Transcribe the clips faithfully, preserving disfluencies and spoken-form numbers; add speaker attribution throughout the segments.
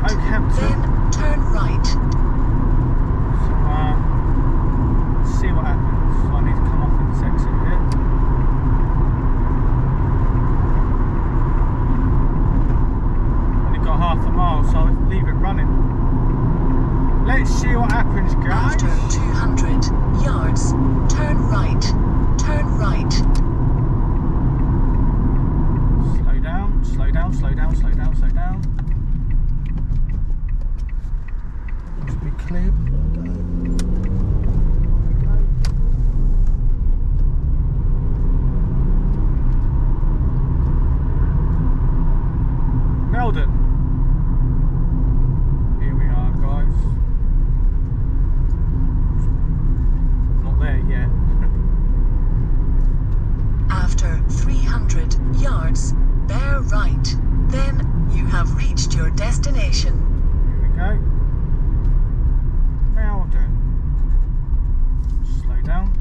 Speaker 1: then turn right.
Speaker 2: So, uh, let's see what happens. So I need to come off in this exit here. Only got half a mile, so I'll leave it running. Let's see what happens, guys.
Speaker 1: After two hundred yards, turn right. Turn right.
Speaker 2: Slow down, slow down, slow down, slow down, slow down. Must be clear. Meldon. Here we are, guys. Not there yet.
Speaker 1: After three hundred yards, bear right. Then you have reached your destination.
Speaker 2: Here we go. Meldon. Slow down.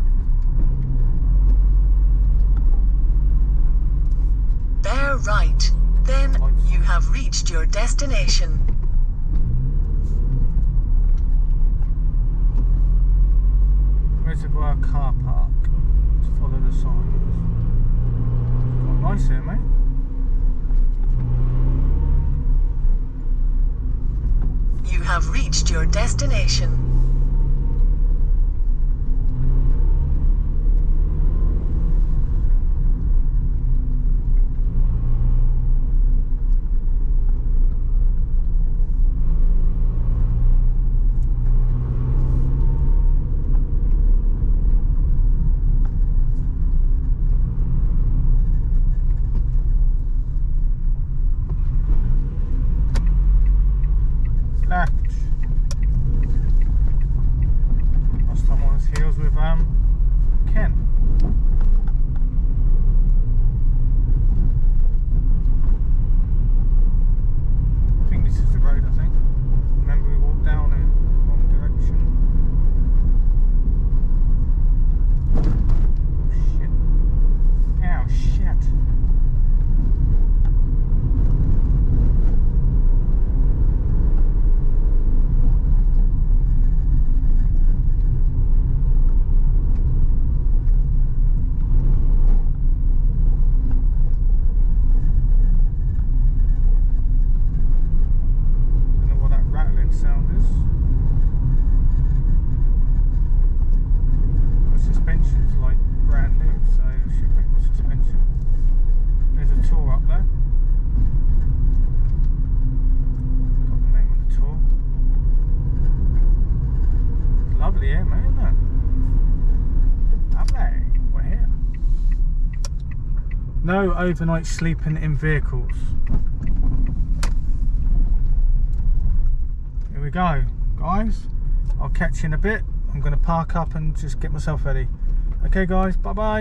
Speaker 1: Bear right. Then you have reached your destination.
Speaker 2: Reservoir car park. Let's follow the signs. Quite nice here, mate.
Speaker 1: You have reached your destination.
Speaker 2: Left. Last time on his heels with um Ken. I think this is the road, I think. Remember we walked down it, wrong direction. Oh shit. Ow shit. Sound is. The suspension's like brand new, so it should be good suspension. There's a tour up there. Got the name of the tour. It's lovely here, mate, isn't it? Lovely. We're here. No overnight sleeping in vehicles. Here we go, guys. I'll catch you in a bit. I'm going to park up and just get myself ready. Okay, guys, bye bye.